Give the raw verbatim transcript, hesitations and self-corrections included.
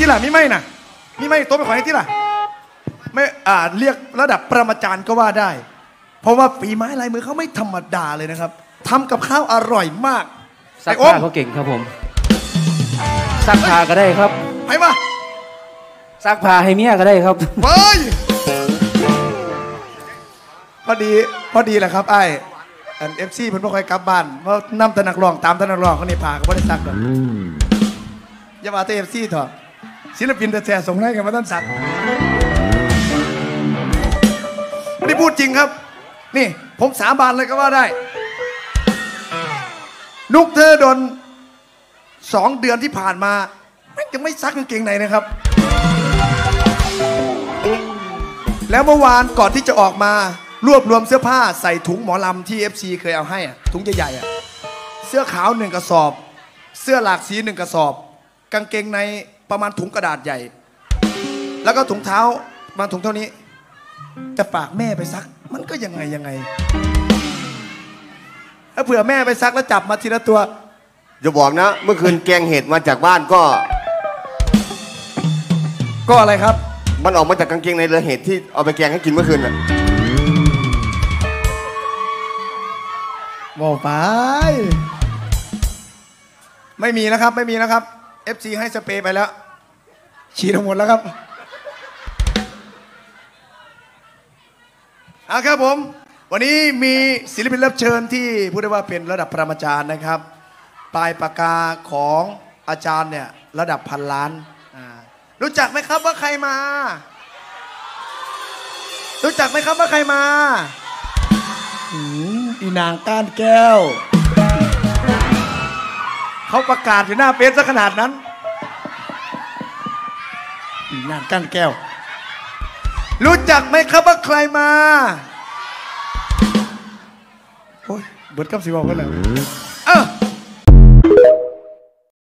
ที่ล่ะมีไหมน่ะมีไหมโต๊ะไปขอให้ที่ล่ะไม่อ่าเรียกระดับปรมาจารย์ก็ว่าได้เพราะว่าฝีไม้ลายมือเขาไม่ธรรมดาเลยนะครับทำกับข้าวอร่อยมากซักผ้าเขาเก่งครับผมซักผ้าก็ได้ครับให้มาซักผ้าให้เมียก็ได้ครับเฮ้ยพอดีพอดีแหละครับไอ้อันเอฟซีเพิ่นบ่ค่อยกลับบ้านเพราะนำตะนักร้องตามตะนักร้องเขานี่พาก็บ่ได้ซักดอกอย่าว่าแต่เอฟซีเถอะศิลปินแต่แท้ส่งให้กันมาต้นซักนี่พูดจริงครับนี่ผมสาบานเลยก็ว่าได้นุกเธอโดนสองเดือนที่ผ่านมาไม่ยังไม่ซักกางเกงในนะครับแล้วเมื่อวานก่อนที่จะออกมารวบรวมเสื้อผ้าใส่ถุงหมอลำที่ เอฟ ซี เคยเอาให้อะถุงใหญ่ๆอะเสื้อขาวหนึ่งกระสอบเสื้อหลากสีหนึ่งกระสอบกางเกงในประมาณถุงกระดาษใหญ่แล้วก็ถุงเท้าประมาณถุงเท่านี้จะฝากแม่ไปซักมันก็ยังไงยังไงถ้าเผื่อแม่ไปซักแล้วจับมาทีละตัวอย่าบอกนะเมื่อคืนแกงเห็ดมาจากบ้านก็ก็อะไรครับมันออกมาจากกางเกงในเรือเห็ดที่เอาไปแกงให้กินเมื่อคืนน่ะบอกไปไม่มีนะครับไม่มีนะครับ เอฟ ซี ให้สเปรย์ไปแล้วฉีดทั้งหมดแล้วครับเอาครับผมวันนี้มีศิลปินรับเชิญที่พูดได้ว่าเป็นระดับปรมาจารย์นะครับปลายปากกาของอาจารย์เนี่ยระดับพันล้านรู้จักไหมครับว่าใครมารู้จักไหมครับว่าใครมาอีนางก้านแก้วเขาประกาศอยู่หน้าเฟซซะขนาดนั้นอีนางก้านแก้วรู้จักไหมครับว่าใครมาโอ้ยเบิดกับสิบอกกันเลย